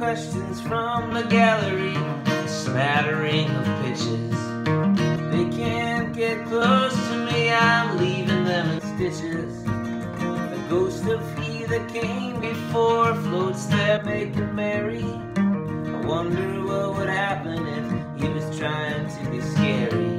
questions from the gallery, a smattering of pitches. They can't get close to me, I'm leaving them in stitches. The ghost of he that came before floats there making merry. I wonder what would happen if he was trying to be scary.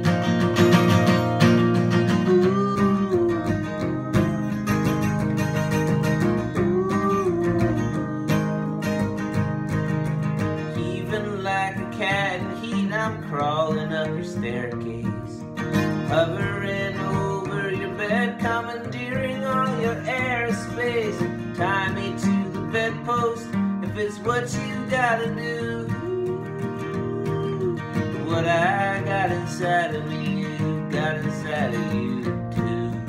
Like a cat in heat, I'm crawling up your staircase, hovering over your bed, commandeering all your airspace. Tie me to the bedpost if it's what you gotta do. What I got inside of me, you got inside of you too.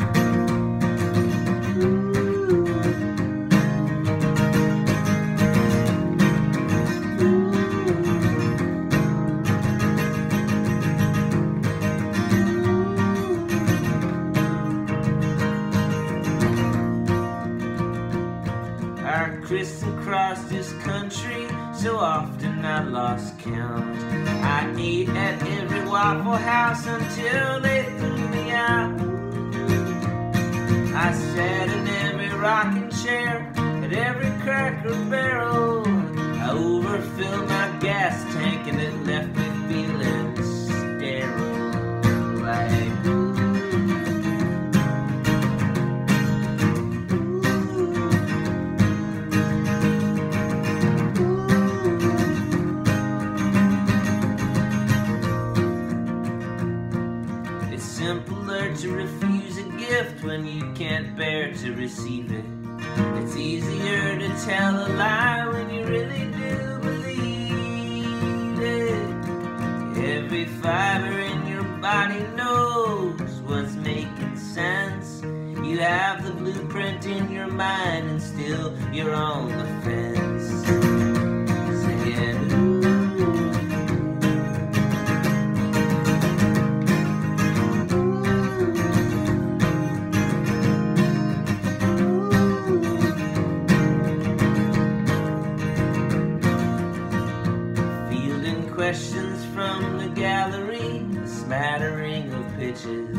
I crisscrossed this country so often I lost count. I ate at every Waffle House until they threw me out. I sat in every rocking chair, at every Cracker Barrel. I overfilled my gas tank and it left me feeling sterile. Like simpler to refuse a gift when you can't bear to receive it. It's easier to tell a lie when you really do believe it. Every fiber in your body knows what's making sense. You have the blueprint in your mind and still you're on the fence. Saying, questions from the gallery, a smattering of pitches.